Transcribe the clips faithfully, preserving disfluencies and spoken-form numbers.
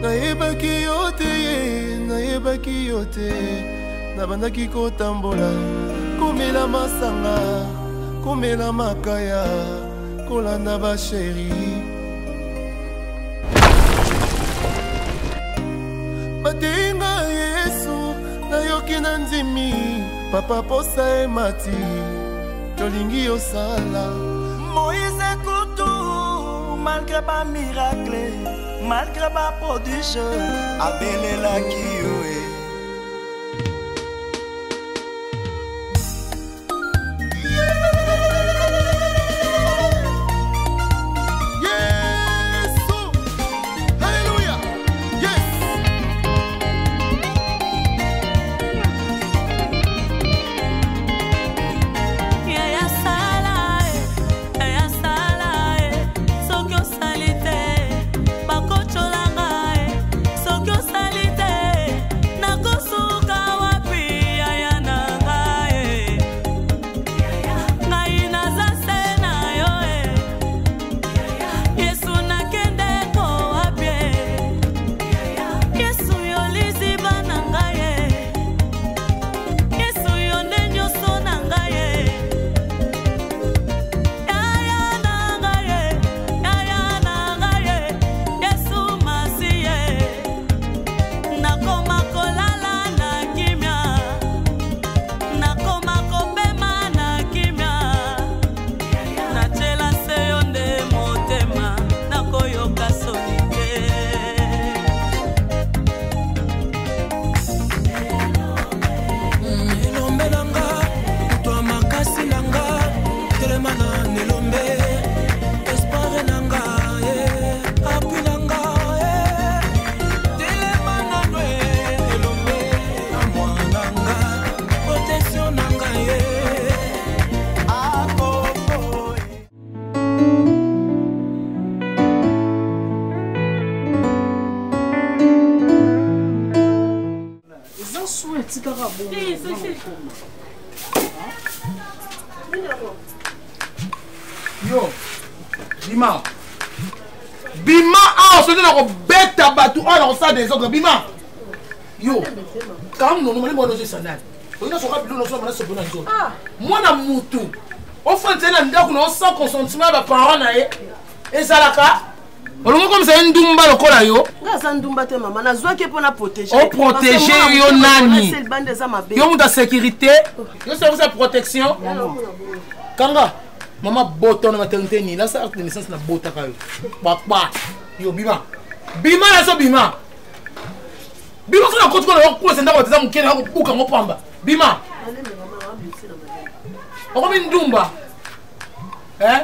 nayebaki yo te nayebaki yo te nabandaki kotambola komela masanga komela makaya kolanda basheri batenga Yesu nayoki na ndimi papa posa emati tolingi osala Moïse Koutou malgré pas miracle malgré pas prodige abelelaki yo Yo, Bima. Bima, ah, on se dit qu'on bête à bateau, on a ça des autres. Bima. Yo, quand nous nous avons nos sandales, on a sorti nous sommes sur le zone. Moi na mutu. Au fond c'est là ndako on sans consentement ba parents na ye. Et ça la ka. On le comme c'est ndumba lokola yo. Na ça ndumba te maman, na zwa ke pona protéger. On protéger yo nani. Yo muta sécurité. Yo service de protection. Kanga. Maman boto na maternité ni là ça acte de naissance na bota ka yo. Papa. Yo Bima. Bima la so Bima. Bima so na kotu ko na ko senda ko teza mukene ko buka ngopamba. Bima. Oko ndumba. Eh?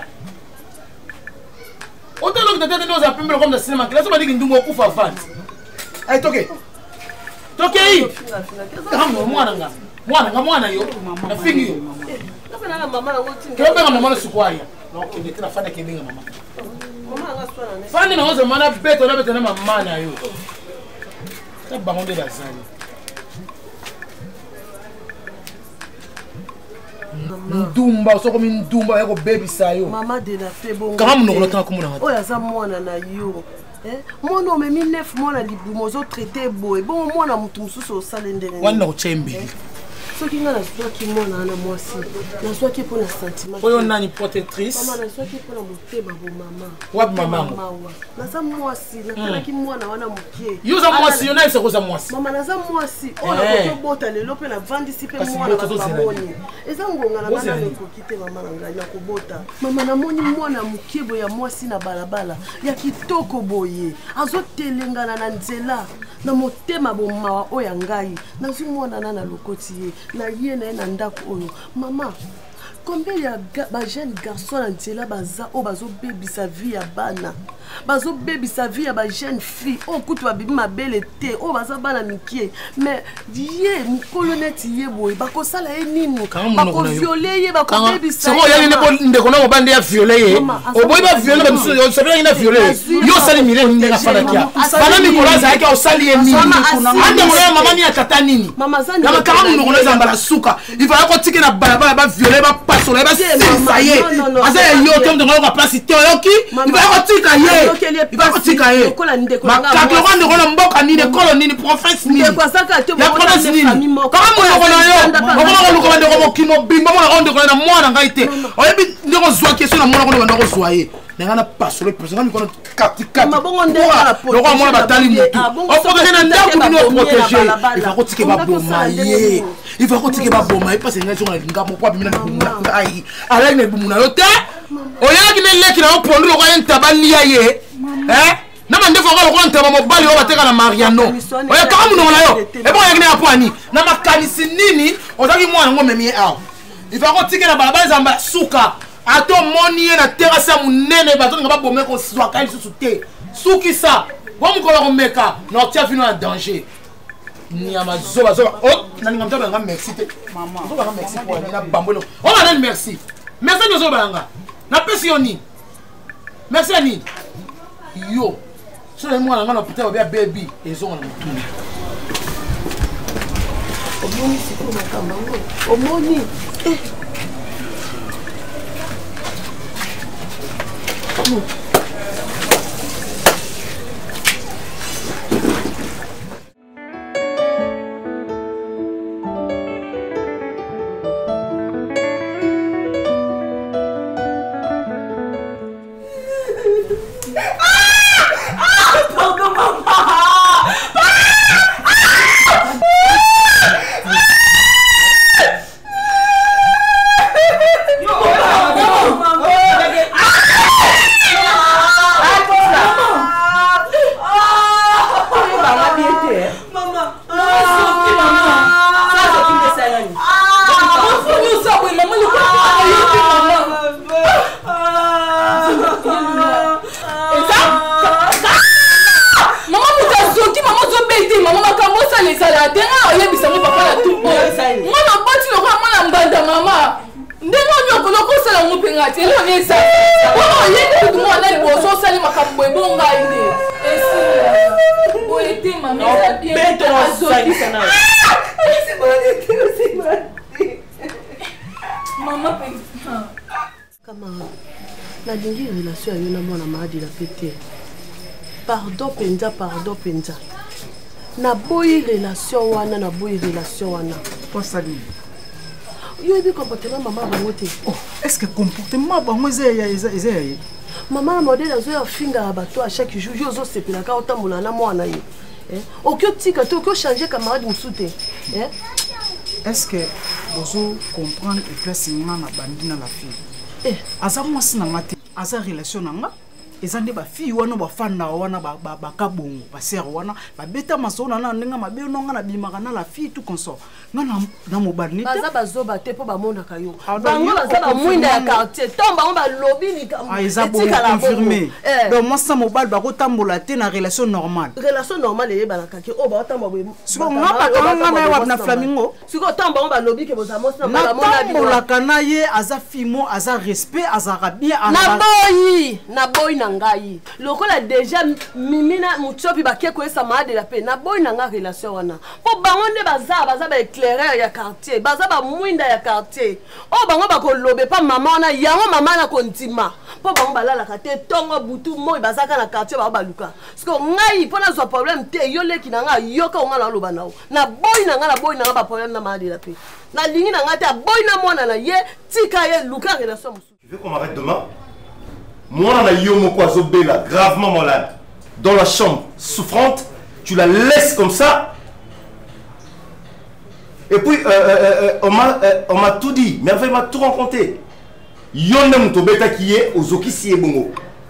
Autant que tu as des appels comme le cinéma, là, tu vas dire que nous avons fait fan. Allez, toquez. Toquez. Moi, moi, moi, moi, yo. La fille, yo. Tu vas faire maman le secours. Non, tu es la fan de Kevin, maman. Fan de maman, c'est maman bête, on a bête, on a maman, yo. C'est pas bon de la salle. Ndumba so comme ndumba yako baby sayo mama de la fait bon quand nous le temps comme on oya za mwana na yo eh mwana me mille neuf mwana libumo zo traiter boy bon mwana mutu mususu osalendele wana uchembe soki nga na soki mwana na mwasi na soki pour la sentiment oyo nani protectrice mama na soki pour la motema bo mama wab mama na za mwasi na kala ki mwana wana mukie yo za mwasi yo na se ko za mwasi mama na za mwasi ona ko bota lelo pe na vandisi pe mwana ba baboni eza ngonga na bana ko kite mama na ngai na ko bota mama na moni mwana mukie bo ya mwasi na balabala ya kitoko boye azotelengana na nzela na motema bo mawa oya ngai na zumona na na lokoti ye na ye na na ndako oyo mama combien ya ba jeune garçon na nzela baza o bazo baby sa vie ya bana bazo baby sa vie ya ba jeune fille o kutu ba bibi mabele te o baza bana mikie mais ye mukolo neti ye boy bako sala ye nini bako violer ye bako baby sa c'est moi ya ne ndeko na bande ya violer ye o boy ba violer ba mso yo sabela ina violer yo sali mire ni na fala kia bana mikola za yake o sali ye nini ande mo mama ni atata nini mama zani na kama mnoko na zambala suka il va ko tike na balabala ba violer ba solo eba sisa ye aza yo te mto ngaloka place te oyoki il va kotika ye il va kotika ye makako lokwa ndeko na mboka nini ekolo nini professe nini ya professe nini kaka monoko na yo okomaka luka bandeko mokino bimba mona ondeko na mwana ngai te oyebi ndeko zwa question na mwana kono bandeko zwa ye nanga na pasolo personne mikono kati kati lokwa mwana batali mutu okokende na ndako bino protéger il va kotika baboma ye il va kotika baboma ye parce que ngai zonga ngamo kwa bimina ngai ala ne bumuna yo te oyaki ne leki na opondo lokwa yentabali ya ye eh na mandefo ko lokwa ntaba mobali o bateka na Mariano oya kaka muno na yo e bon yakine apo ani na makanisi nini ozaki mwana ngo memie aw il va kotika na balabala zamba suka ato moni ye na terasa munene bato nga babome ko swaka lisusu te suki sa wa mukolo ko meka na tia vino en danger ni ama zoba zoba oh nani ngamta banga merci te mama zoba nga merci pour na bambolo oh nani merci merci no zoba nga na pesi yoni merci ani yo so le mwana nga na puta ba baby ezonga na mutuni omoni siko makamba ngo omoni eh pardon penza pardon penza na boyi relation wana na boyi relation wana pas ça dit yo ebi comportement maman bango te oh est-ce que comportement bango ezaya ezaya maman modèle azo ya finga bato à chaque jour yo zo sepela ka otambola na mwana ye eh okyo tika to okyo changer camarade musute eh est-ce que vous comprendre et place na bandi na la fille eh aza mwasi na ngate aza relation nanga ezande ba fille wana ba fanda wana ba ba kabongo ba sœur wana ba beta masona na ndenga mabe nonga na bimaka na la fille tout consort na na mobali baza bazoba te po ba monda kayo bango baza ba mwinda ya quartier tomba on ba lobby ni ah eza bon confirmé donc moi ça mobile ba ko tambola te na relation normale relation normale ye bana kaki o ba tamba boye siko ngapa kanga na wa na flamingo siko tamba on ba lobby ke boza mosa na mona tambola kana ye aza fimo aza respect aza bien na boyi na boyi na ngai lokola déjà mimina muchopi bakeko esa maade la pe na boy na nga relation wana po bango nde baza baza ba éclaireur ya quartier baza ba mwinda ya quartier o bango ba ko lobe pa mama wana yango mama na kontima po bango balala ka te tongo butu moy baza ka na quartier ba baluka siko ngai pona zo problème te yo leki na nga yoka nga na loba nao na boy na nga na boy na nga ba problème na maade la pe na lingi na nga te boy na mwana na ye tika ye luka relation musu. Tu veux qu'on m'arrête demain? Moi, on a Yomoko Azobela, gravement malade, dans la chambre, souffrante, tu la laisses comme ça. Et puis, euh, euh, euh, on m'a tout dit, Merveille m'a tout raconté. Yonem Tobeta qui est aux Okisi et Bongo.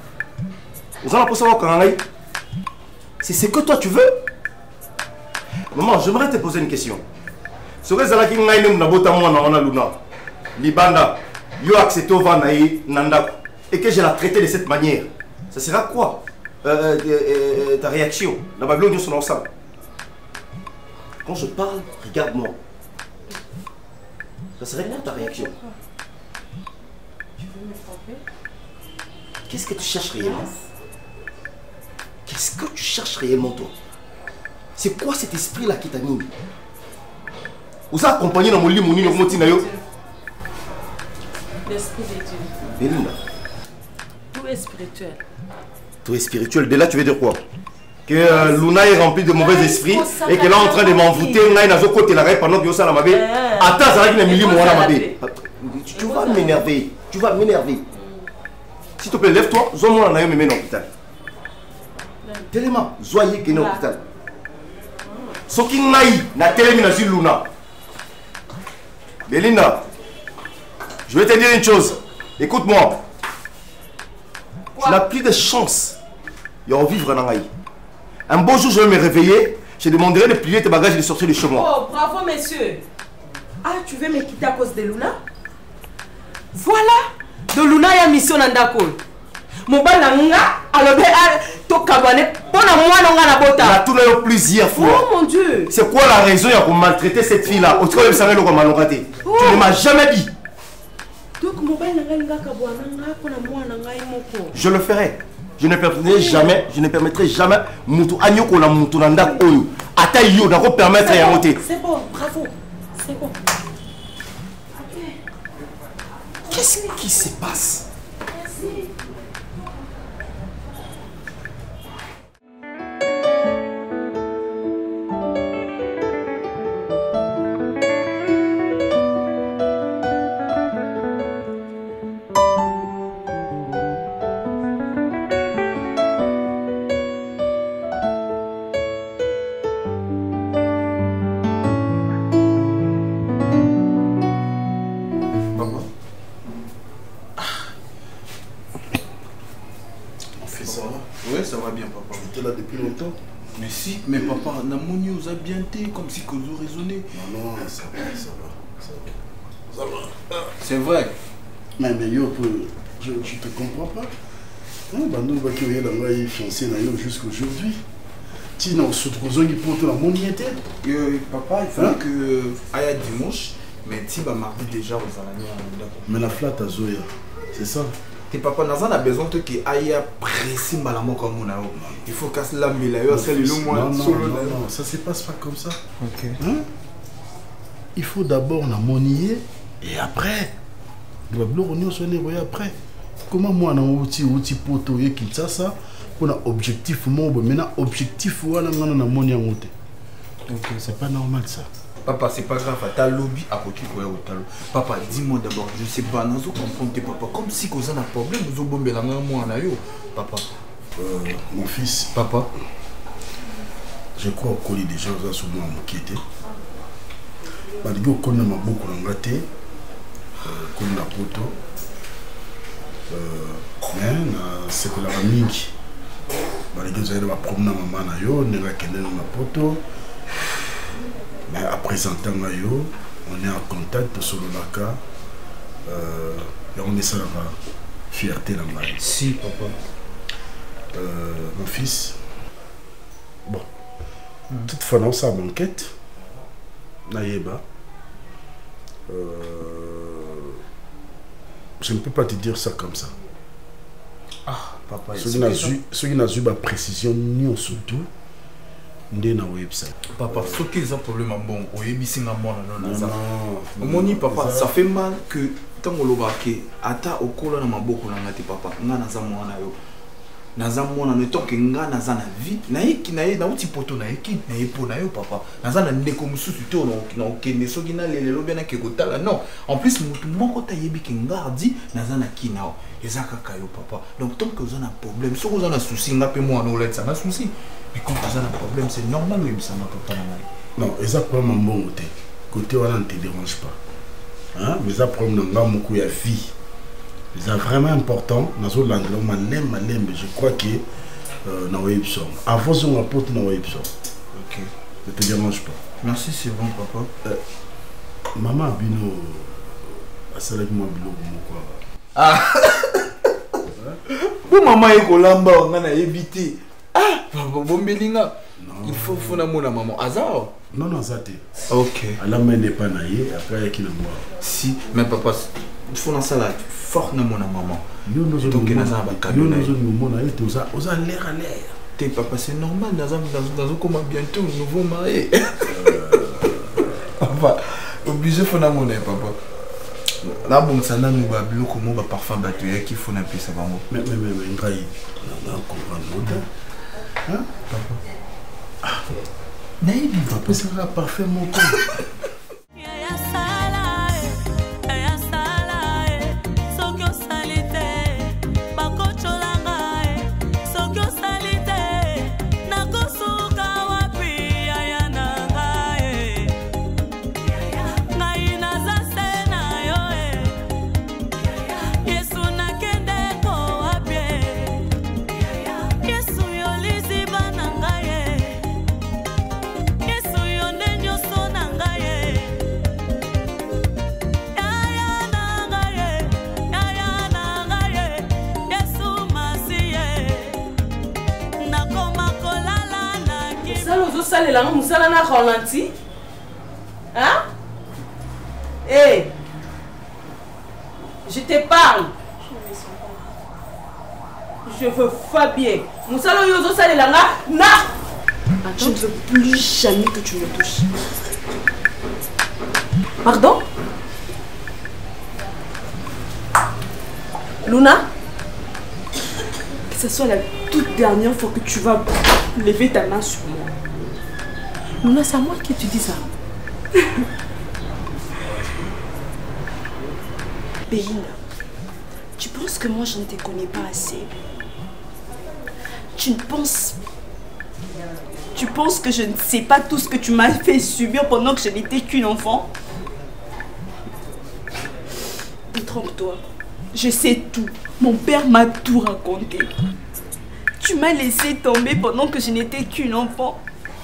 C'est ce que toi tu veux? Maman, j'aimerais te poser une question. Serait Zalaki Ngaïnem Nabota Mwana Wana Luna, Libanda, Yo accepté Vanaï Nanda. Et que je la traité de cette manière, ça sera quoi euh, euh, euh, ta réaction? La Babylone, nous sommes ensemble. Quand je parle, regarde-moi. Ça serait quoi ta réaction? Tu veux me frapper? Qu'est-ce que tu cherches réellement? Qu'est-ce que tu cherches réellement, toi? C'est quoi cet esprit-là qui t'anime? Vous avez accompagné dans mon lit, mon lit, mon lit, L'esprit de Dieu. Belinda. Tout est spirituel. Tout est spirituel. De là, tu veux dire quoi? Que euh, Luna est remplie de mauvais esprits et qu'elle est en train de m'envoûter. Pendant que ça la mabe. Attends, ça va être une Tu vas m'énerver. Tu vas m'énerver. S'il te plaît, lève-toi. Zomo na yo me mène à l'hôpital. Tellement, Zoye qui est à l'hôpital. Soki ngai na telemi na sur Luna. Belinda, je vais te dire une chose. Écoute-moi. Tu n'as plus de chance de revivre dans Ngai. Un beau jour, je vais me réveiller. Je demanderai de plier tes bagages et de sortir de chez moi. Oh, bravo, monsieur. Ah, tu veux me quitter à cause de Luna? Voilà. De Luna, il y a mission dans Dakol. Mon bal n'a alors to kabane pona moi non na bota. On a tout eu plusieurs fois. Oh mon Dieu. C'est quoi la raison pour maltraiter cette fille là? Au cas où ça va le comme maltraité. Tu ne m'as jamais dit. Donc mon bal n'a nga kabwana nga pona moi na ngai moko. Je le ferai. Je ne permettrai jamais, je ne permettrai jamais mutu anyoko na mutu na ndak oyo. Ata yo na ko permettre ya monter. C'est bon, bravo. C'est bon. Qu'est-ce qui se passe? Merci. Mais si, mais papa, Namoni vous a bien été comme si que vous raisonnez. Non, non, ça va, ça va. Ça va. Ça va. C'est vrai. Mais, mais yo, je ne te comprends pas. Hein, bah, nous, qui avons été fiancés jusqu'aujourd'hui. Tu n'as pas de pour la monnaie. Papa, il faut que aille dimanche, mais tu vas mardi déjà aux années. Mais la flatte à Zoya, c'est ça. Tes papa n'a besoin de que aille précis malamment comme on a. Il faut casser la mille à c'est le moins. Non, non, non, ça se passe pas comme ça. Ok. Hein? Il faut d'abord la monnaie et après. Il va bleu on se nettoyer après. Comment moi na outil outil poto et qui ça ça pour un objectif moi maintenant objectif voilà on a monnaie en côté. Donc c'est pas normal ça. Papa, c'est pas grave, t'as lobby à côté de toi. Papa, dis-moi d'abord, je sais pas, nous comprendre papa, comme si vous avez un problème, nous avons bombé la main moi là, papa. Euh, mon fils. Papa. Je crois qu'on est déjà aux assommés à m'inquiéter. Malgré qu'on a beaucoup d'engagés, qu'on a poto, mais c'est que la famille, malgré que vous avez promener maman na yo, ne va qu'elle na poto. Mais à présent, on est en contact sur le Naka. Euh, et on est ça la fierté dans la vie. Si, papa. Euh, mon fils. Bon. Mm. Toutefois, dans sa banquette, Naïeba. Euh, je ne peux pas te dire ça comme ça. Ah, papa. Ceux qui n'ont eu la précision, ni surtout. Website. Papa, ce qui est un problème, bon, au Ebisinga Mona, non, non, non. Moni, papa, ça fait mal que tant que l'on va que, ata au col na maboko na ngati papa, nga na zamu na yo, na zamu na neto que nga na zana vie, na yiki na ye na uti poto na yiki na yepo na yo papa, na zana ndeko mususu to na na okende soki na lele lo bena ke kotala non. En plus mutu moko ta yebi ke ngardi na zana kinao. Ezaka kayo papa. Donc tant que vous avez un problème, si vous avez un souci, nga pe moi no let ça na souci. Mais quand vous avez un problème, c'est normal oui, ça n'a pas de non, ça problème un bon côté. Côté on ne te dérange pas. Hein? Mais ça problème dans beaucoup de vie. C'est vraiment important. Dans ce langue là, on l'aime, on l'aime. Je crois que na webson. Avant on apporte na webson. OK. Ne te dérange pas. Merci, c'est bon papa. Euh, maman bino asala moi bilo quoi. Ah. Pour maman est kolamba on a évité. Ah, bon belinga. Il faut faut na mona maman. Azar. Non non ça t'es. OK. La main n'est pas naïe après qui na moi. Si, mais papa, il faut na salade. Fort na mona maman. Nous nous donc na za ba cadeau. Nous nous mona et tout ça, aux a l'air à l'air. T'es papa, c'est normal dans dans dans comment bientôt nous nouveau marié. Papa, obligé faut na mona papa. Là, bon, ça n'a pas bien comment va parfum battu qu'il faut n'appeler ça. Mais, mais, mais, mais, Ngai, on a compris. Hein, papa? Naïd, il va pas se faire parfait, mon corps. La moussala na ralenti. Hein? Hé! Hey, je te parle. Je veux Fabien. Moussala yozo sale la na. Je ne veux plus jamais que tu me touches. Pardon? Luna? Que ce soit la toute dernière fois que tu vas lever ta main sur moi. Luna, c'est à moi que tu dis ça. Belinda, tu penses que moi je ne te connais pas assez? Tu ne penses... Tu penses que je ne sais pas tout ce que tu m'as fait subir pendant que je n'étais qu'une enfant? Trompe-toi. Je sais tout. Mon père m'a tout raconté. Tu m'as laissé tomber pendant que je n'étais qu'une enfant.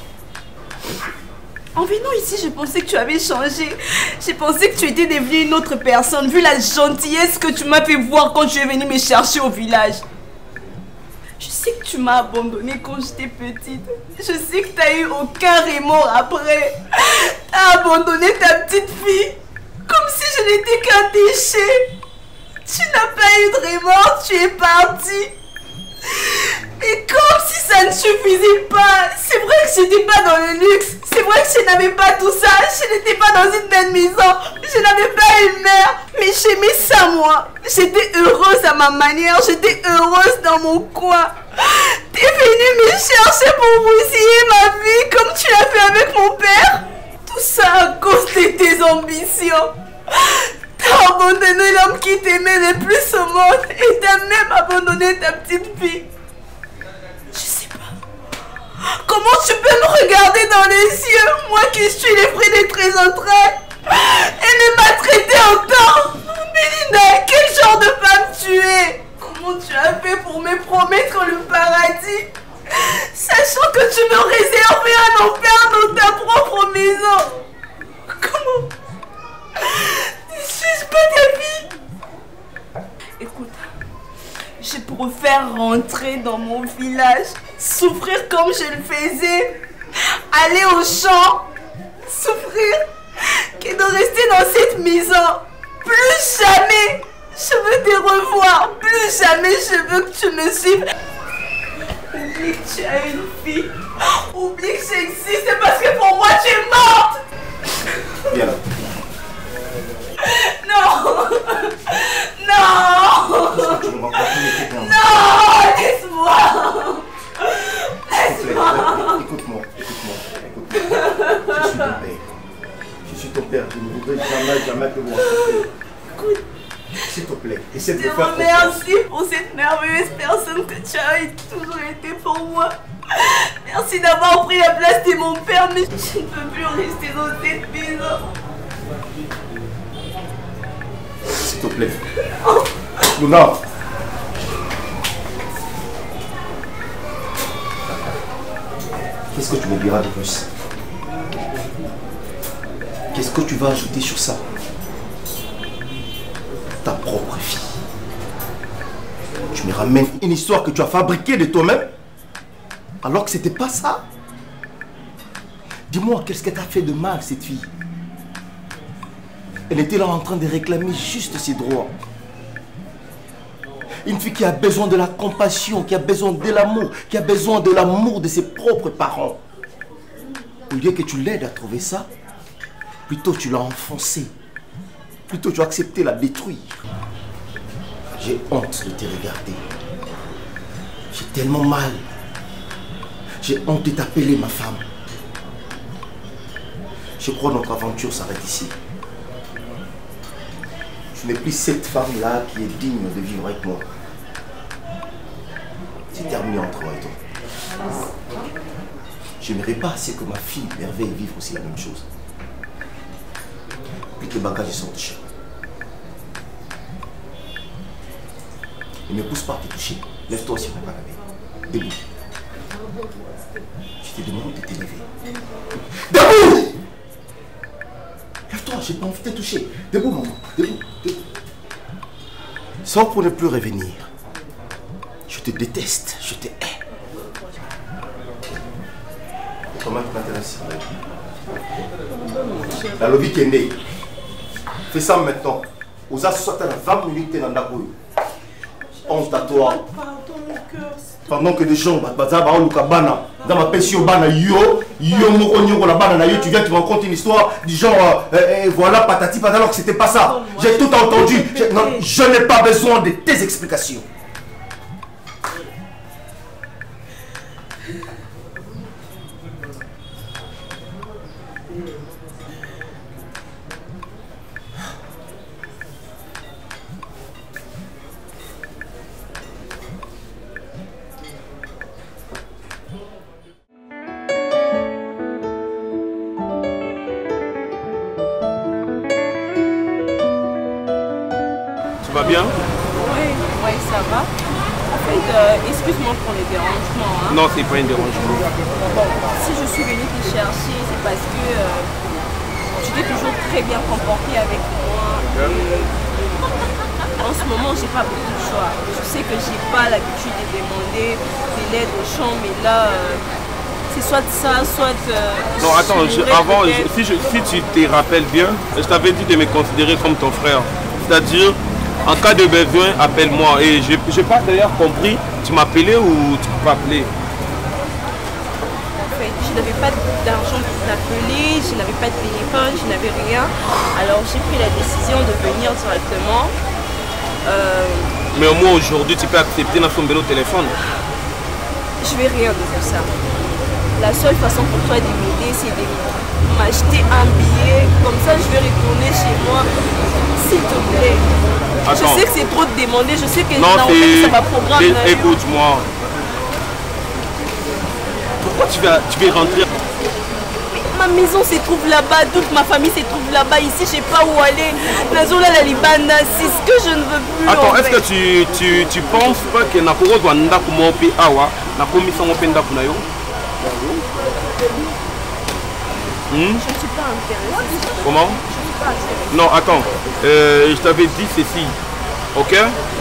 En venant ici, je pensais que tu avais changé. J'ai pensé que tu étais devenue une autre personne, vu la gentillesse que tu m'as fait voir quand tu es venue me chercher au village. Je sais que tu m'as abandonnée quand j'étais petite. Je sais que tu n'as eu aucun remords après. Tu as abandonné ta petite fille, comme si je n'étais qu'un déchet. Tu n'as pas eu de remords, tu es partie. Et comme si ça ne suffisait pas, c'est vrai que je n'étais pas dans le luxe, c'est vrai que je n'avais pas tout ça, je n'étais pas dans une belle maison, je n'avais pas une mère, mais j'aimais ça moi. J'étais heureuse à ma manière, j'étais heureuse dans mon coin. T'es venue me chercher pour bousiller ma vie comme tu l'as fait avec mon père. Tout ça à cause de tes ambitions. T'as abandonné l'homme qui t'aimait le plus au monde et t'as même abandonné ta petite fille. Je sais pas. Comment tu peux me regarder dans les yeux, moi qui suis l'effet des très entrailles, et me maltraiter autant? Belinda, quel genre de femme tu es? Comment tu as fait pour me promettre le paradis, sachant que tu me réservais un enfer dans ta propre maison? Comment? Ne suis-je pas ta vie? Écoute, je préfère rentrer dans mon village, souffrir comme je le faisais, aller au champ, souffrir, que de rester dans cette maison. Plus jamais je veux te revoir, plus jamais je veux que tu me suives. Oublie que tu as une fille, oublie que j'existe parce que pour moi tu es morte. Viens là. Non! Non! Non! Laisse-moi! Laisse-moi! Écoute-moi, écoute-moi, écoute-moi. Je suis ton père. Je suis ton père. Je ne voudrais jamais, jamais te voir. Écoute. S'il te plaît, essaie de te me faire remercie pour cette merveilleuse personne que tu as toujours été pour moi. Merci d'avoir pris la place de mon père, mais je ne peux plus rester dans cette maison. S'il te plaît. Luna. Qu'est-ce que tu me diras de plus? Qu'est-ce que tu vas ajouter sur ça? Ta propre fille. Tu me ramènes une histoire que tu as fabriquée de toi-même, alors que c'était pas ça. Dis-moi, qu'est-ce qu'elle t'a fait de mal, cette fille? Elle était là en train de réclamer juste ses droits. Une fille qui a besoin de la compassion, qui a besoin de l'amour, qui a besoin de l'amour de ses propres parents. Au lieu que tu l'aides à trouver ça, plutôt tu l'as enfoncée Plutôt, tu as accepté la détruire. J'ai honte de te regarder. J'ai tellement mal. J'ai honte de t'appeler ma femme. Je crois que notre aventure s'arrête ici. Je n'ai plus cette femme-là qui est digne de vivre avec moi. C'est terminé entre moi et toi. Je n'aimerais pas assez que ma fille Merveille vive aussi la même chose. Puis que les bagages sortent de chez moi. Ne me pousse pas à te toucher. Lève-toi sur mon canapé. Debout. Je te demande de te lever. Debout! Lève-toi, j'ai pas envie de te toucher. Debout, maman. Debout. Debout. Sors pour ne plus revenir. Je te déteste. Je te hais. Comment tu t'intéresses? La lobby qui est née. Fais ça maintenant. Aux assoirs, vingt minutes dans la rue. Honte à toi. Pendant que des gens, dans ma pension, yo, yo, tu viens, tu me racontes une histoire du genre, euh, euh, voilà, patati patata, alors que c'était pas ça. J'ai tout entendu. Non, je n'ai pas besoin de tes explications. Bien? Oui, oui, ça va. En fait, euh, excuse-moi pour le dérangement. Hein. Non, c'est pas un dérangement. Bon, si je suis venue te chercher, c'est parce que euh, tu t'es toujours très bien comporté avec moi. Et en ce moment, j'ai pas beaucoup de choix. Je sais que j'ai pas l'habitude de demander de l'aide au champ, mais là, euh, c'est soit ça, soit... Euh, non, attends, je, avant, je, si, je, si tu te rappelles bien, je t'avais dit de me considérer comme ton frère. C'est-à-dire... En cas de besoin, appelle-moi. Et je n'ai pas d'ailleurs compris, tu m'appelais ou tu peux appeler? En fait, je n'avais pas d'argent pour t'appeler, je n'avais pas de téléphone, je n'avais rien. Alors j'ai pris la décision de venir directement. Euh... Mais au moins aujourd'hui, tu peux accepter notre numéro de téléphone. Je vais rien de tout ça. La seule façon pour toi de m'aider, c'est de m'acheter un billet. Comme ça, je vais retourner chez moi. S'il te plaît. Attends. Je sais que c'est trop de demander, je sais que non, en fait, ça va programmer. Écoute-moi. Pourquoi tu vas, tu vas rentrer? Mais ma maison se trouve là-bas, toute ma famille se trouve là-bas. Ici, je ne sais pas où aller. La zone la Libana, c'est ce que je ne veux plus. Attends, est-ce que tu, tu, tu penses pas que Nakoro doit ndaku mopi awa, Nakomi sans mopi ndaku na yo? Je ne suis pas intéressée. Comment? Non, attends, euh, je t'avais dit ceci, ok?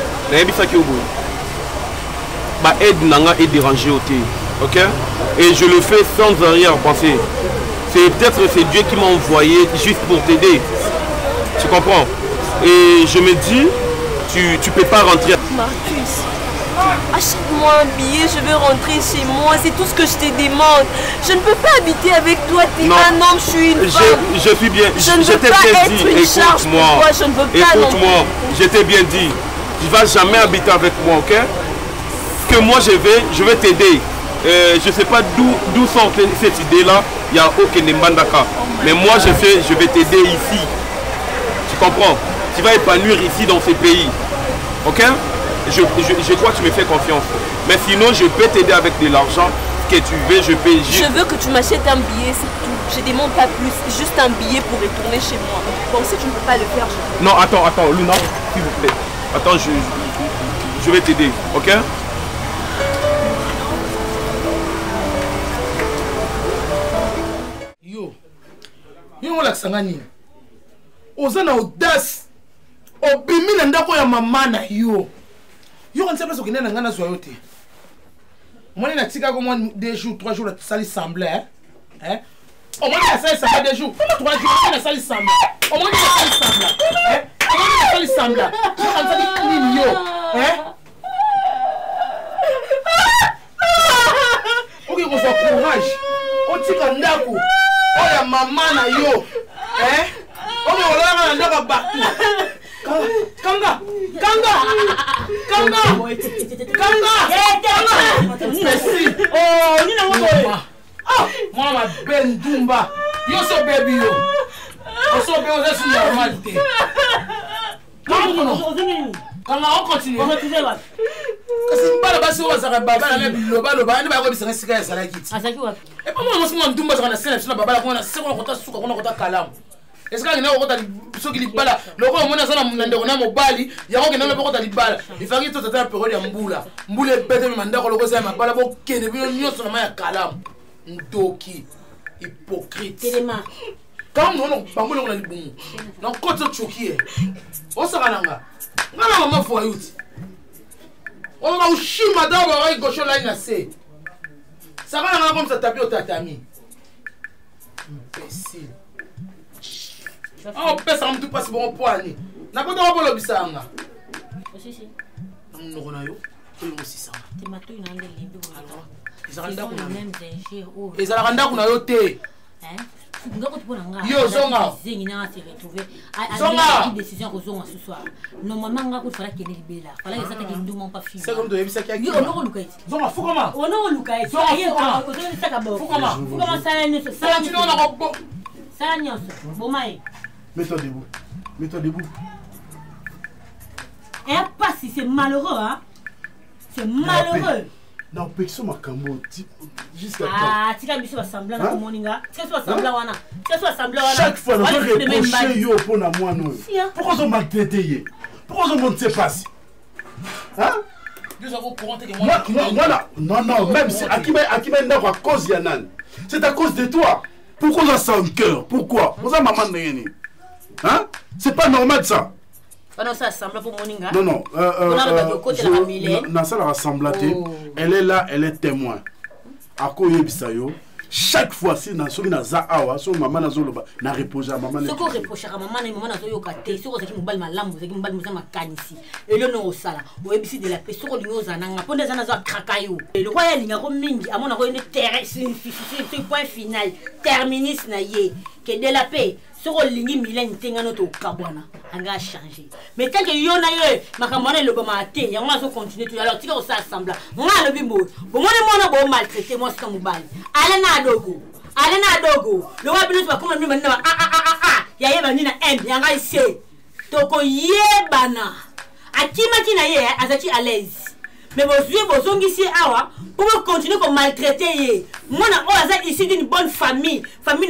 Ma aide n'a est dérangée au thé, ok? Et je le fais sans arrière-pensée. C'est peut-être c'est Dieu qui m'a envoyé juste pour t'aider. Tu comprends? Et je me dis, tu tu peux pas rentrer. Marcus, achète-moi un billet, je veux rentrer chez moi, c'est tout ce que je te demande. Je ne peux pas habiter avec toi, tu es un homme, je suis une femme. Je, je suis bien, je ne veux pas être une charge pour toi, je ne veux pas non plus. Écoute-moi, je t'ai bien dit, tu ne vas jamais habiter avec moi, ok? Que moi je vais, je vais t'aider. Euh, je ne sais pas d'où sort cette idée-là, il n'y a aucun Mbandaka. Mais moi je sais, je vais t'aider ici. Tu comprends? Tu vas épanouir ici dans ces pays, ok? Je, je, je crois que tu me fais confiance. Mais sinon, je peux t'aider avec de l'argent que tu veux. Je peux juste... Je veux que tu m'achètes un billet, c'est tout. Je ne demande pas plus. Juste un billet pour retourner chez moi. Bon, si tu ne peux pas le faire, je... Non, attends, attends, Luna, s'il vous plaît. Attends, je, je, je vais t'aider, ok? Yo, yo, on l'a sangani. Ozana audace. Obimi na ndako ya mama na yo. Yo on sait pas ce que nena ngana zo yote. Moi na tika ko moi deux jours, trois jours ça semblait hein. Hein? Au moins ça ça deux jours. Trois jours ça ça semble. Au moins ça semble. Hein? Au moins ça semble. Tu on ça dit yo. Hein? OK, on soit courage. On tika ndako. Oya mama na yo. Hein? On va là ndako partout. Merci. Oh, ni na ngoto. Ah, moi ma ben dumba. Yo so baby yo. O so be o c'est normal té. Comment non? Comment on continue? On continue là. Kasi mbala basi o bazaka baba na biloba loba ni ba ko bisanga sika ya salakiti. Asaki wa. Et pas moi moi ndumba zaka na sena sina baba ko na seko ko ta suka ko na ko ta kalamu. Est-ce que ngina ko ta soki libala loko mona sana mnande ko na mobali ya ko ngina ko ta libala. Ifaki to tata période ya mbula. Mbula bete manda ko loko sa mabala bo kene bi nyoso na ya kalamu. Ndoki hypocrite. Telema. Quand on a pas mal de bon, non côté choqué. On s'en nga. Ngala mama fo ayuti. On va ushi madame wa gauche là ina se. Ça va nga comme ça tapis au tatami. Imbécile. Ah, on peut ça me tout passe bon poignée. Na ko do bolo bisanga. Si si. On ngona yo. Ko yo six cents. Te mato ina ngeli lindo. Alors, ils arrêtent kuna. Oh. Ils arrêtent kuna yo te. Hein? Ngako tupona nga. Yo zonga. Zingi na se retrouver. Zonga. Décision ko zonga ce soir. Normalement ngako fala kene libela. Fala yesa ta kindu mon pas fini. C'est comme de yebisa kia. Yo ono lukaiti. Zonga fou comment? Ono lukaiti. Zonga fou comment? Ko zeli saka bo. Fou comment? Fou comment ça ne se Ça tu n'en as pas. Ça nyos. Bomai. Mets-toi debout. Mets-toi debout. Et pas si c'est malheureux hein. C'est malheureux. Non, peso makambo jusqu'à ah, tu as mis sur l'assemblée na moninga. Tu as sur l'assemblée wana. Tu as sur l'assemblée wana. Chaque fois, on reproche yo pour na moi non. Pourquoi on m'a traité? Pourquoi on monte pas? Hein? Moi, moi là, non, non, même si Akima Akima n'a pas cause Yanan. C'est à cause de toi. Pourquoi on a ça en cœur? Pourquoi? On a maman n'est hein? C'est pas normal ça. Non, ça assemble pour moninga. Non, non. Euh, euh, dans ça, la rassemblée, elle est là, elle est témoin. À quoi il chaque fois, si dans ce cas, Zahawa, son maman n'a pas n'a reposé à maman. Ce qu'on reproche à maman, maman n'a pas eu ce qu'on a dit, mobile ma lambe, c'est mobile ma canisi. Et le nom au sala, au E B C de la paix, sur le niveau zananga, pour des anazas krakayo. Et le royal n'a pas mingi, à mon avis, une terre, c'est point final, terminus naïe, que de la paix. Sur le ligne Milan Tengano to Kabwana, on a changé. Mais tant que yon a eu, ma camarade le bombardier, on va continuer tout à l'heure, tu vas s'assembler. Moi le bimbo, bon moi le bon maltraité, moi c'est comme balle. Allez na dogo, allez na dogo. Le wabinus va comme lui maintenant. Ah ah ah ah ah. Y'a y'a nina M, y'a nga ici. Toko yebana. Akima tina ye, azati à l'aise. Mais vos yeux, vos ongles ici, pour continuer comme maltraiter. Moi, je suis ici d'une bonne famille. Famille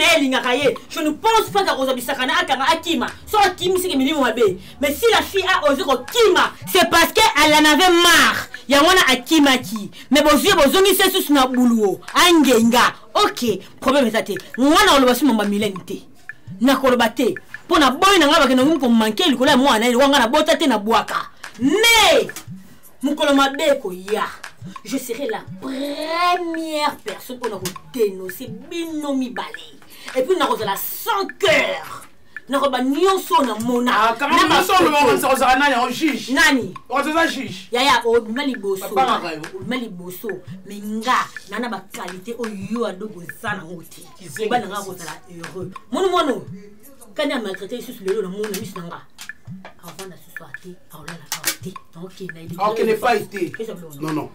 je ne pense pas que vous avez Akima. Soit Akima, c'est que mais si la fille a osé Akima, c'est parce qu'elle en avait marre. Il y a un Akima qui. Mais vos yeux, vos ongles, c'est sous notre boulot. Angenga. Ok. Problème est ça. Moi, on va se mon milente. Nakolobate. Pour na boy, na ngaba que nous manquer le collègue, moi, na botate na boaka. Mais. Moukolomabeko ya, je serai la première personne pour nous dénoncer binomi balé. Et puis nous la sans cœur. Nous avons nyonso na mona. Ah, comment nous sommes le monde ça ça na ya juge. Nani? On se ça juge. Ya ya o mali boso. Mali boso. Menga nana ba qualité o yo adogo sana ngoti. Ba nanga ko sala heureux. Mono mono. Quand on maltraité sur le lo mono mis nanga. Avant de se soiter, on l'a été. Donc il a n'est pas été. Non non.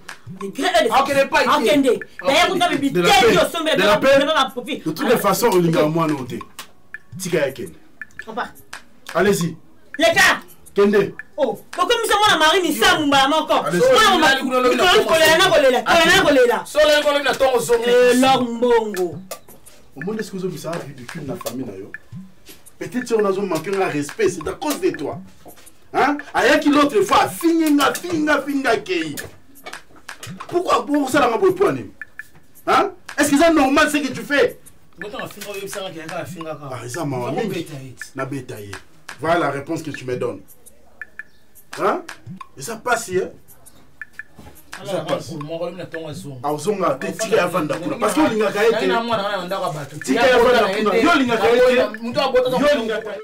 Ah n'est pas été. D'ailleurs vous avez bité au sommet de la paix. De toutes les façons on lui a moi noté. Tika Ken. On part. Allez-y. Les gars. Kende. Oh, comme ça mon mari ni ça mon bama encore. Moi on m'a dit que na kolela, kolela kolela. Sola kolela na tongo zomi. Eh lombongo. Au monde est-ce que vous avez ça ridicule la famille na yo? Peut-être si on a manqué un respect, c'est à cause de toi. Hein? Aïe qui l'autre fois, finga, finga, finga, kei. Pourquoi pour ça la pour point? Hein? Est-ce que c'est normal ce que tu fais? Ah, ça m'a na bétaillé. Voilà la réponse que tu me donnes. Hein? Et ça passe hier. Ça passe. Ah, zonga, t'es tiré avant d'akuna. Parce que l'inga kaye. Tiré avant d'akuna. Yo l'inga kaye. Yo l'inga kaye.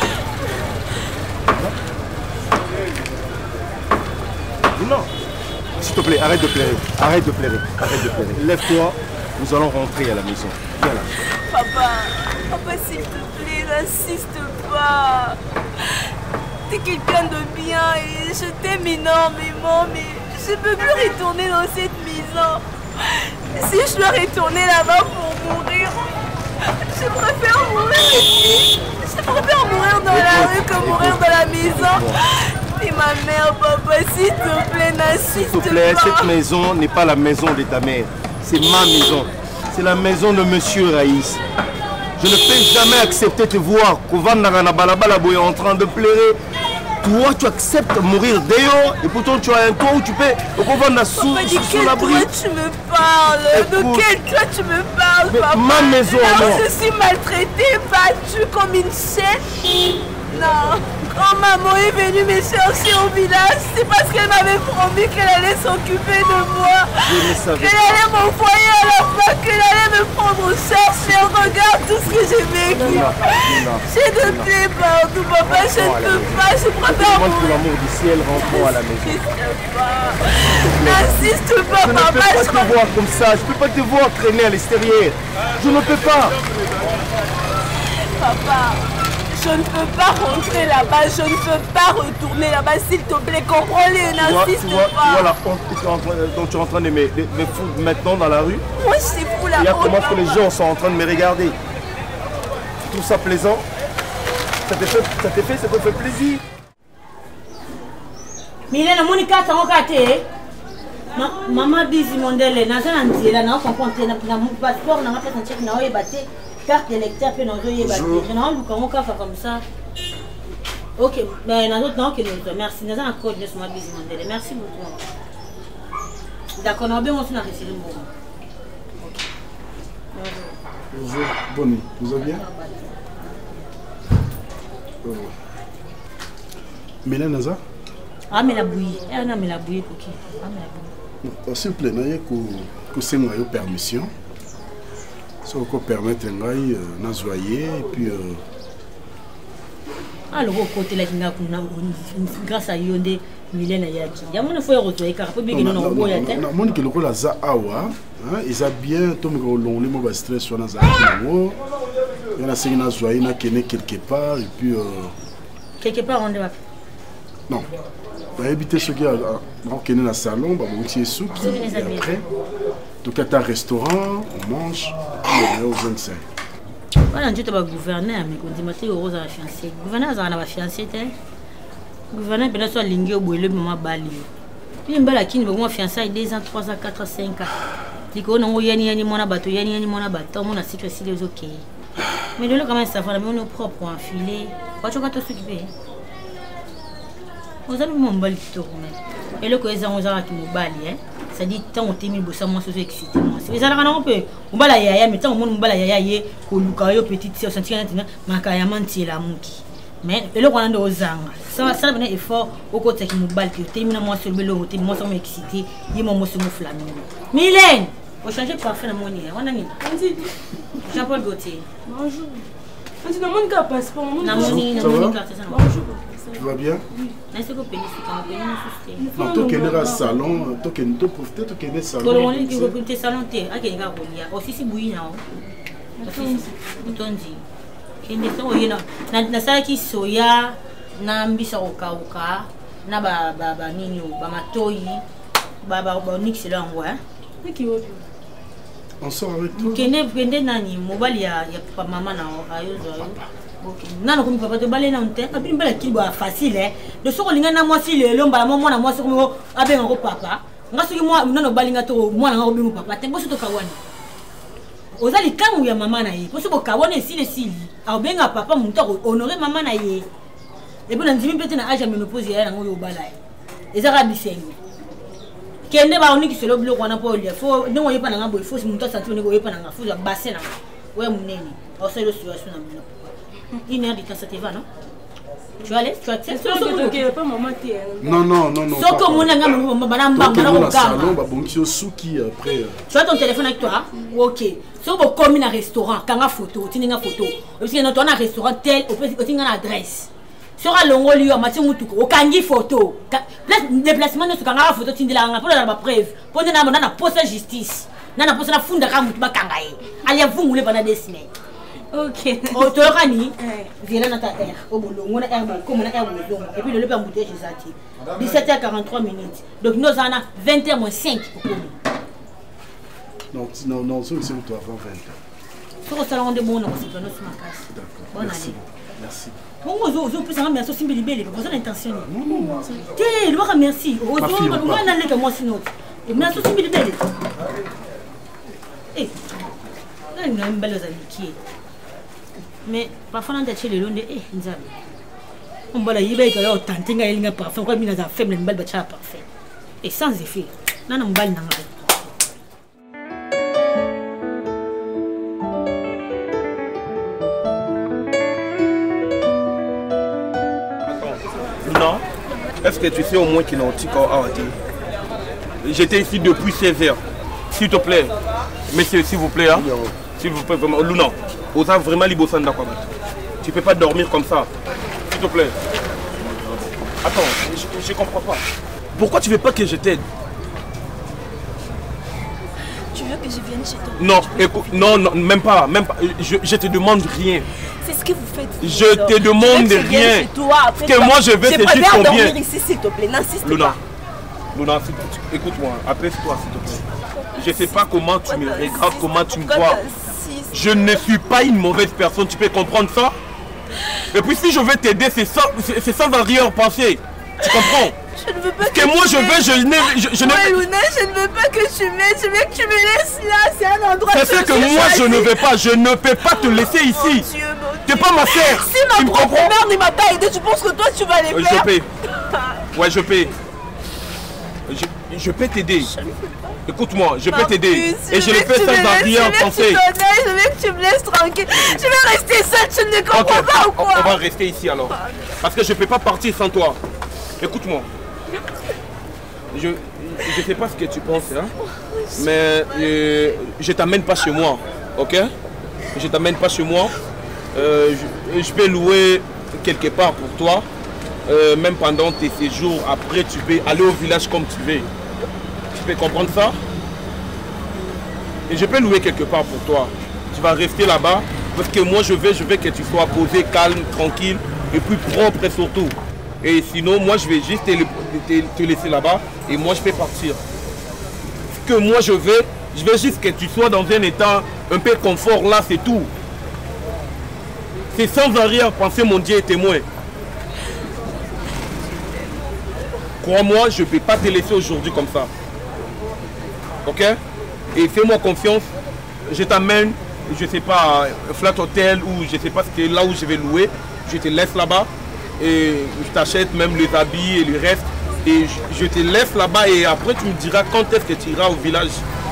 Non. S'il te plaît, arrête de pleurer. Arrête de pleurer. Arrête de pleurer. Lève-toi, nous allons rentrer à la maison. Viens là. Papa, papa, s'il te plaît, n'insiste pas. T'es quelqu'un de bien et je t'aime énormément, mais je ne peux plus retourner dans cette maison. Si je dois retourner là-bas pour mourir, je préfère mourir ici. Je préfère mourir dans la rue que mourir dans la maison. Et ma mère, papa, s'il te plaît, n'insiste pas. S'il te plaît, cette maison n'est pas la maison de ta mère. C'est ma maison. C'est la maison de Monsieur Raïs. Je ne peux jamais accepter de te voir qu'on va en train de pleurer. Toi, tu acceptes de mourir dehors et pourtant tu as un toit où tu peux revendre sous, papa, sous, sous l'abri. De quel toit tu me parles? De quel toit tu me parles, mais papa? Ma maison, alors, moi. Je suis maltraitée, battue comme une chaîne. Non. Quand maman est venue me chercher au village, c'est parce qu'elle m'avait promis qu'elle allait s'occuper de moi. Qu'elle allait m'envoyer à la fac, qu'elle allait me prendre au charge. Mais regarde tout ce que j'ai vécu. J'ai de plaies partout, papa, je ne peux pas, je préfère mourir. Pour l'amour du ciel, rentrons à la maison. N'insiste pas, papa. Je ne peux pas te voir comme ça, je ne peux pas te voir traîner à l'extérieur. Je ne peux pas. Papa. Je ne peux pas rentrer là-bas, je ne peux pas retourner là-bas, s'il te plaît, comprends-le, n'insiste pas. Voilà, donc tu es en train de me, de me foutre maintenant dans la rue. Moi, je suis fou là-bas. Regarde comment que les gens sont en train de me regarder. Tu trouves ça plaisant? Ça te fait, ça te fait, ça te fait plaisir? Milena, Monica, tu as raté. Maman bisi mondele, na zana nzela na comprendre na na passeport na fait un check na oye baté. Carte d'électeur, puis nous avons battu. Je n'ai pas comme ça. Ok, mais nous avons que nous merci. Nous avons un code de ce mois de merci beaucoup. D'accord, nous avons bien reçu la récit. Bonjour, bonne nuit. Vous allez bien? Mélène Naza? Ah, mais la bouillie. Ah, non, mais la bouillie, Cookie. Ah, mais la bouillie. S'il vous plaît, vous avez une permission. Ça va permettre de zoyer et puis. Alors, au côté là, grâce à Yonde, Mylène Ayaki. Il y a mon frère Rotoy, car peut bien que nous avons eu. Non, mon que le rôle à Zahawa, ils ont bien, tout le monde, les mots stress sur la Zahawa. Il y en a qui ont zoyé, qui sont quelque part, et puis. Quelque part, on doit. Non. On va éviter ce qui est dans le salon, on va monter sous, et après. Donc, à un restaurant, on mange, et on est au vingt-cinq. Voilà, tu es le gouverneur, mais quand tu es au fiancé. Le gouverneur a un fiancé. Le gouverneur peut être lingué au bout de maman Bali. Puis, il y a un fiancé deux ans, trois ans, quatre ans, cinq ans. Il y a un bateau, il y a un bateau, on a sécurité les ok. Mais de là, quand même, ça va, on est propre pour enfiler. Tu vas t'occuper. Vous avez mon bal qui tourne. Et le cohésion, on a qui me balie. Ça dit tant on t'aime le ça moi c'est excité moi c'est ça là on peut on va la yaya mais tant on on va la yaya yé ko luka yo petite sœur senti na makaya manti la muki mais le on a ndo zanga ça ça venait effort au côté qui me balle que termine moi sur le hôtel moi ça m'excité yi moi moi sur mon flamme Mylène on changer parfait na moni on a ni Jean-Paul Gauthier bonjour on dit na mon cas passeport mon moni na moni carte ça bonjour. Tu vas bien? Est-ce que vous pouvez non, tu es dans le salon, tu es dans le salon. Tu es dans le salon, tu es dans le aussi si bouillie là. Tu es dans le salon qui soya, na mbisa oka oka, na ba ba ba nini ba matoi, ba ba ba nix là on voit. On sort avec toi. Kene kende nani mobile ya ya papa maman na ayo zo. Non, comme papa te balé non te. Abi mbala ki ba facile eh. De soko linga na moi si le lomba moi na moi soko mo abe ngako papa. Nga soki moi non balinga to moi na ngako bingo papa. Te boso to kawani. Ozali kangu ya mama na ye. Boso bo kawani si le sili. A benga papa muntu honorer mama na ye. Et bon ndimi pete na âge ya ménopause ya ngo yo bala. Ezaka bisengi. Kende ba oniki selo bloko wana po le fo ndongo yepa na ngabo fo si muntu santi ngo yepa na ngafu ya bassin na. Ouais munene. O selo situation na mino. Une heure de temps, ça te va, non? Tu vas aller? Tu vas accepter? Non, non, non, non. Sauf que mon ami, mon madame, mon salon, bon, tu es souki après. Tu as ton téléphone avec toi? Ok. Sauf que comme un restaurant, quand on a photo, tu as une photo. Parce que dans un restaurant tel, on peut avoir une adresse. Sera longoli yo mati mutuko okangi photo. Déplacement ne sukanga photo tindila nga pour la preuve. Pour na mona na poste justice. Na na poste na funda ka mutu bakanga ye. Ali vungule bana des semaines. Ok. Autorani. Viens na ta air. Au bolongo na air comme na air bolongo. Et puis le lepe embouteillage chez Zati. dix-sept heures quarante-trois minutes. Donc nous en a vingt heures moins cinq pour nous. Non, non, non, c'est où toi avant vingt heures. Sur le salon de mon nom, c'est pas notre macasse. D'accord. Merci. Merci. Bon, vous plus un merci aussi bien vous avez l'intention. Non, non, non. Tiens, le voir merci. Au revoir, on va aller comme moi sinon. Et merci aussi bien. Eh, là, il y a une belle amitié. Mais parfois, on a des gens qui eh, Nzab. On va la y aller quand on tente de gagner un parfum. On va bien dans faible une belle bâtisse parfait. Et sans effet, là, on va le nanger. Non. Est-ce que tu sais au moins qu'il y a un petit corps arrêté? J'étais ici depuis seize heures. S'il te plaît, monsieur, s'il vous plaît, hein? S'il vous plaît, vraiment, Luna, osa vraiment libosan d'accord. Tu peux pas dormir comme ça. S'il te plaît. Attends, je, je comprends pas. Pourquoi tu veux pas que je t'aide? Tu veux que je vienne chez toi? Non, écoute, non, non, même pas, même pas. Je, je te demande rien. C'est ce que vous faites. Je alors. te demande je rien. Chez toi, après ce que moi je veux, c'est juste ton bien. Dormir ici, s'il te plaît. N'insiste Luna, pas. Luna, écoute-moi, apaise-toi, s'il te plaît. Je ne sais pas comment tu me regardes, comment tu me vois. Je ne suis pas une mauvaise personne, tu peux comprendre ça? Et puis si je veux t'aider, c'est sans, sans arrière-pensée. Tu comprends? Je ne veux pas que, que, que moi tu je veux, je n'ai... Je, je ouais, Luna, je ne veux pas que tu m'aides, je veux que tu me laisses là, c'est un endroit... C'est ce que moi je ne veux pas, je ne peux pas te laisser ici. Tu n'es pas ma sœur. Si ma propre mère ne m'a pas aidé, tu penses que toi tu vas les faire? Je paie. Ouais, je paie. Je, je peux t'aider. Écoute-moi, je peux t'aider. Et je le fais sans arrière-pensée. Je veux que tu me laisses tranquille. Je vais rester seule, tu ne comprends okay, pas ou quoi? On va rester ici alors. Parce que je ne peux pas partir sans toi. Écoute-moi. Je ne sais pas ce que tu penses, hein, mais euh, je t'amène pas chez moi, ok? Je t'amène pas chez moi. Euh, je, je peux louer quelque part pour toi. Euh, même pendant tes séjours, après tu peux aller au village comme tu veux. Tu peux comprendre ça? Et je peux louer quelque part pour toi. Tu vas rester là-bas parce que moi je veux, je veux que tu sois posé, calme, tranquille et puis propre surtout. Et sinon, moi je vais juste te, te, te laisser là-bas et moi je vais partir. Ce que moi je veux, je veux juste que tu sois dans un état un peu confort là, c'est tout. C'est sans arrière-pensée, mon Dieu est témoin. Crois-moi, je ne peux pas te laisser aujourd'hui comme ça. Ok? Et fais-moi confiance. Je t'amène, je ne sais pas, un flat hotel ou je ne sais pas ce que là où je vais louer. Je te laisse là-bas et je t'achète même les habits et le reste. Et je, je te laisse là-bas et après tu me diras quand est-ce que tu iras au village.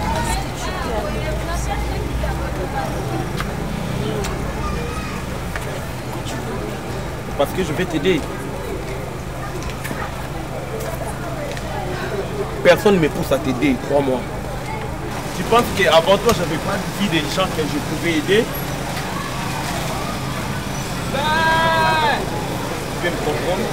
Parce que je vais t'aider. Personne ne me pousse à t'aider, crois-moi. Tu penses qu'avant toi, je n'avais pas vu des gens que je pouvais aider? Tu peux me comprendre?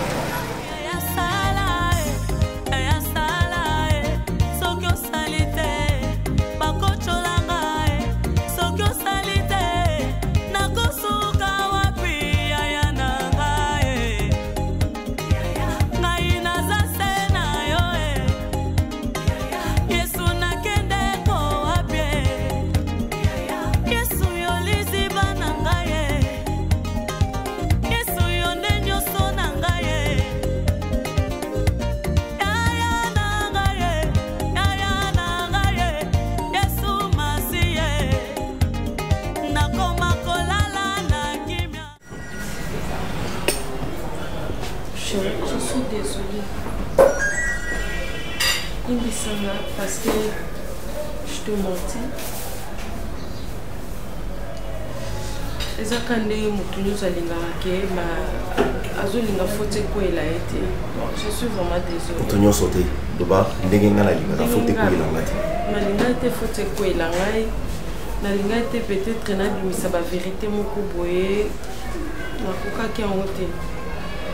Je suis désolée. Parce que je te mentis. eza kande mutu nyonso alingaka ke azolinga fote koyela ye te. Je suis vraiment désolée. Mutu nyonso te loba ndenge nga nalingaka fote koyela nga te. Nalinga te fote koyela ngai. Nalinga te peut-être nabimisa bavérité moko boye nakokaki yango te.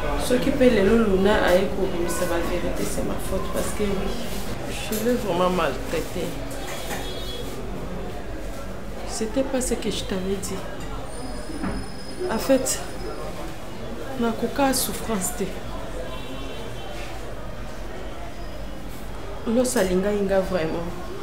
Ce qui peut les Luna a écouté, ça va vérité, c'est ma faute parce que oui, je l'ai vraiment maltraité. C'était pas ce que je t'avais dit. En fait, n'a qu'aucun souffrance. L'os alinga inga vraiment.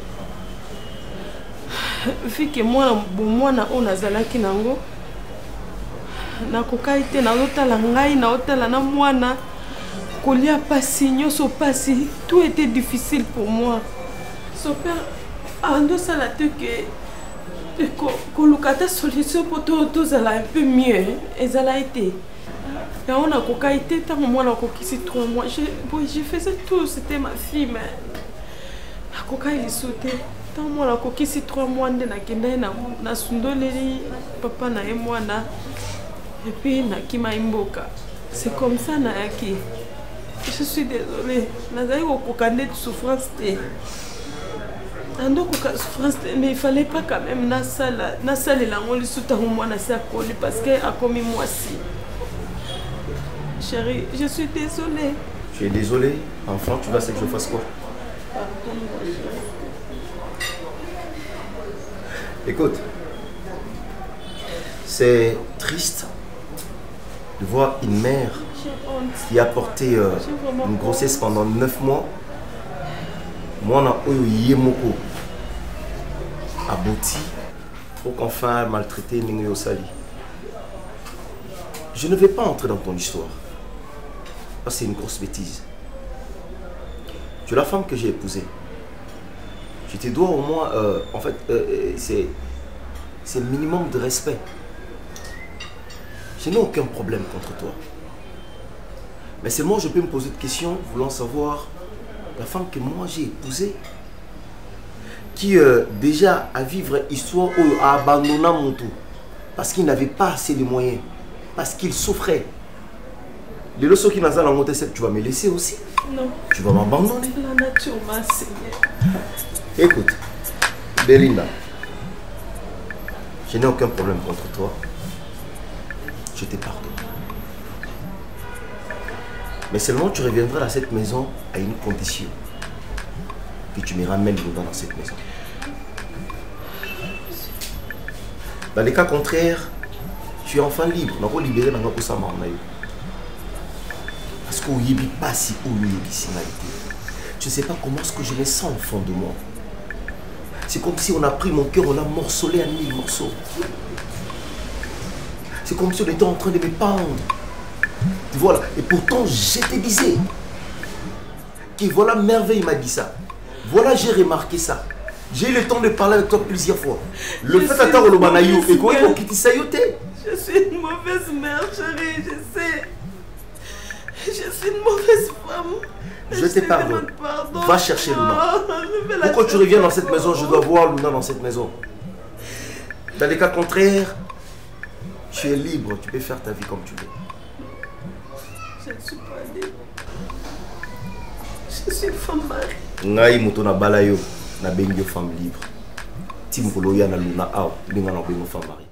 Vu que moi, moi na on a zalaki nango. Na kokaite na otala ngai na otala na mwana kolia pasi nyoso pasi, tout était difficile pour moi. Son père ando sala te que kolukata solution pour tout tout ça un peu mieux et ça l'a été. Et on a kokaite tant moi na kokisi trois mois. Je bon, je faisais tout, c'était ma fille mais la koka il sautait. Tant moi na kokisi trois mois na kenda na na sundoleli papa na et moi na. Et puis, Nakima Imboka. C'est comme ça, Nayaki. Je suis désolée. Nazaï Okokande de souffrance. Ando souffrance, mais il fallait pas quand même Nassala. Nassala et l'angon le soutien au moins Nassa Koli parce qu'elle a commis moi si. Chérie, je suis désolée. Tu es désolée? Enfant, tu vas ce que je fasse quoi? Pardon, écoute, c'est triste de voir une mère qui a porté euh, une grossesse pendant neuf mois. Moi, on a eu Yemoko abouti pour qu'enfin maltraité Ningo Sali. Je ne vais pas entrer dans ton histoire. Parce que c'est une grosse bêtise. Tu es la femme que j'ai épousée. Je te dois au moins, euh, en fait, euh, c'est le minimum de respect. Je n'ai aucun problème contre toi. Mais seulement je peux me poser des questions voulant savoir la femme que moi j'ai épousée, qui euh, déjà à vivre histoire où a abandonné mon tout parce qu'il n'avait pas assez de moyens, parce qu'il souffrait. Les leçons qui n'a pas la montée, tu vas me laisser aussi. Non. Tu vas m'abandonner. La nature m'a enseigné. Écoute, Belinda, je n'ai aucun problème contre toi. Je te pardonne. Mais seulement tu reviendras dans cette maison à une condition. Que tu me ramènes dans cette maison. Dans les cas contraires, tu es enfin libre. On va libérer dans notre sang. Parce qu'on n'y a pas si ou je ne sais pas comment est-ce que je me sens au fond de moi. C'est comme si on a pris mon cœur, on l'a morcelé en mille morceaux. C'est comme si on était en train de me pendre. Voilà. Et pourtant, je te disais que voilà, merveille m'a dit ça. Voilà, j'ai remarqué ça. J'ai eu le temps de parler avec toi plusieurs fois. Le je fait d'attendre le banayou et quoi, il faut quitter ça. Je suis une mauvaise mère, chérie, je sais. Je suis une mauvaise femme. Je, je te pardonne. Pardon. Va chercher Luna. Oh, pourquoi tu reviens dans cette maison, je dois voir Luna dans cette maison. Dans les cas contraires, tu es libre, tu peux faire ta vie comme tu veux. Je ne suis pas libre. Je suis une femme mariée. Ngai moto na balayo na bengi femme libre. Timkolo ya na Luna a binga na bengo femme mariée.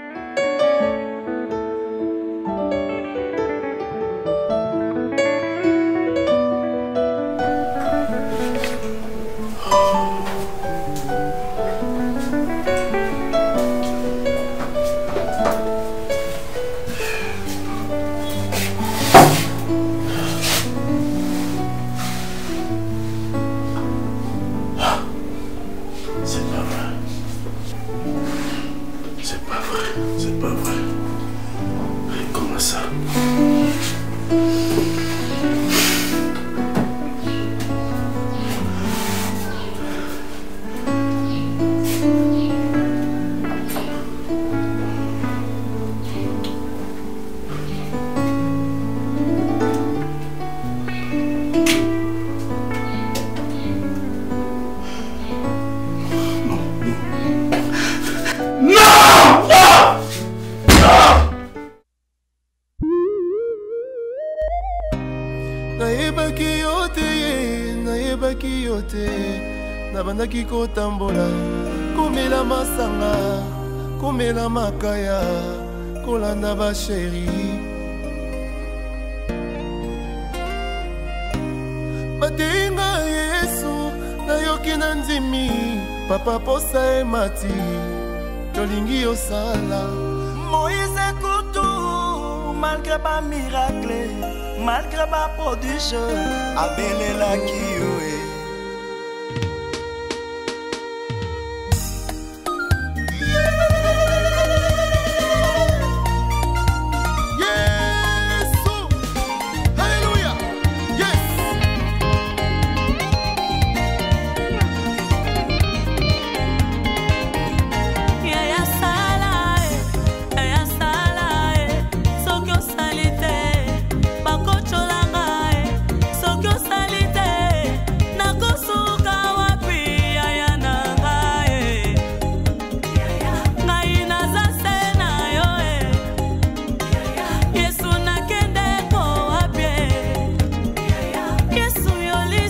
nabandaki kotambola komela masanga komela makaya kolanda basheri bateinga Yesu nayoki na ndimi papa posa emati tolingi osala Moïse Kutu malgré ba miracle malgré ba prodige abelelaki yo